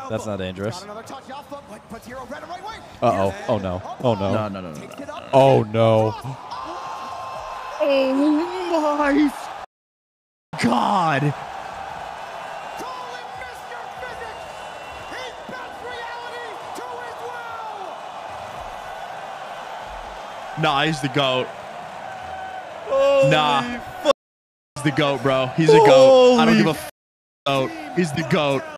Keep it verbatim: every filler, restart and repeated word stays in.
That's not dangerous. Uh-oh. Oh, no. Oh, no. No, no, no, no, no. Oh, no. Oh, my God. Nah, he's the GOAT. Holy nah. He's the GOAT, bro. He's a GOAT. I don't give a f*** GOAT. He's the GOAT.